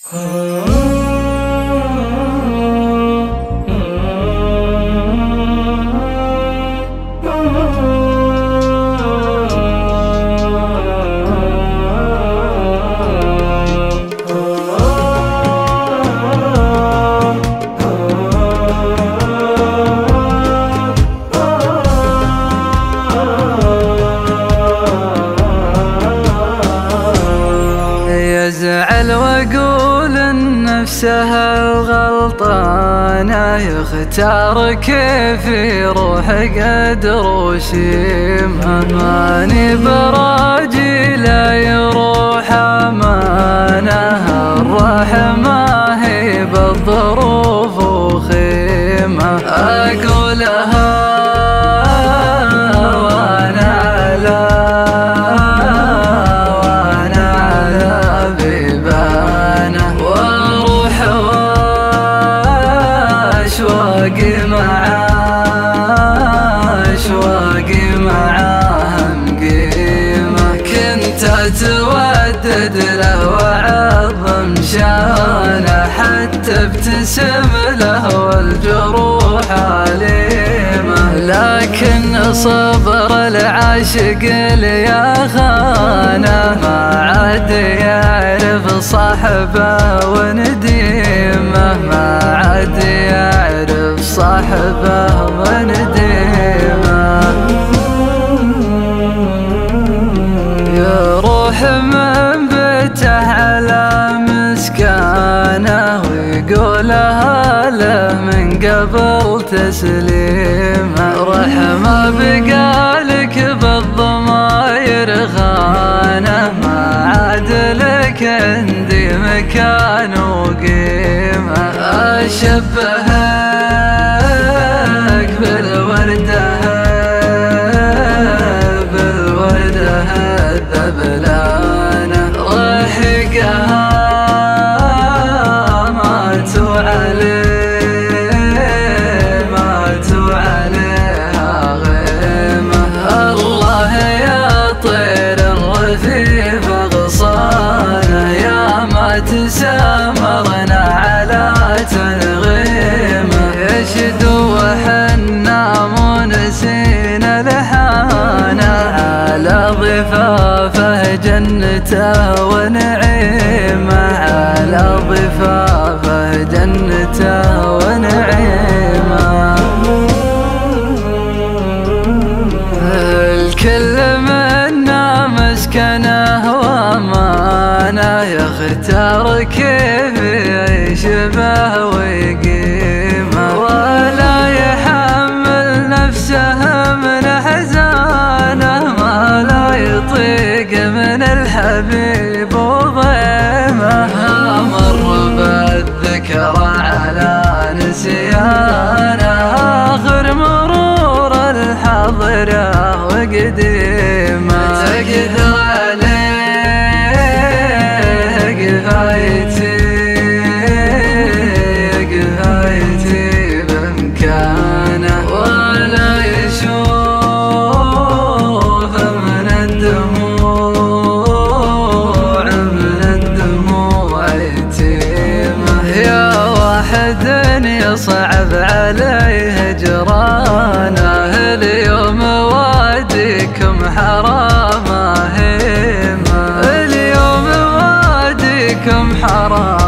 يزعل واقول ان نفسها الغلطانة، يختار كيف يروح قدر وشيمه. ماني براجي لا يروح امانه، الرحمة هي بالظروف وخيمه. اقولها أشواقي معاه مقيمة. كنت أتودد له وأعظم شانه، حتى ابتسم له والجروح أليمة. لكن صبر العاشق اللي خانه، ما عاد يعرف صاحبه ونديمه، ما عاد يعرف صاحبه ونديمه. يروح من بيته على مسكانه، ويقولها له من قبل تسليمه. رحمة بقالك بالضماير خانه، ما عاد لك عندي مكان وقيمة. أشبهك بالوردة الذبلانة، رحقها ماتوا عليها غيمة. الله يا طير الرفيف غصانه، يا ما تسامرنا على تنغيمه. يشدو وحنا منسين لحانه، على ضفافه جنته ونعيمه، على ضفافه جنته ونعيمه. الكل منا مسكنه وامانه، يختار كيف يعيش به ويقيمه، ولا يحمل نفسه من حزانه، ما لا يطيق من الحبيب وضيمه. مر بالذكرى على نسيانه، آخر مرور الحاضرة وقديمه. تقدر عليه قفايتي بامكانه، ولا يشوف من الدموع يتيمه. يا واحد يصعب عليه هجرانه، اليوم واديكم حرام هيمه، اليوم واديكم حرام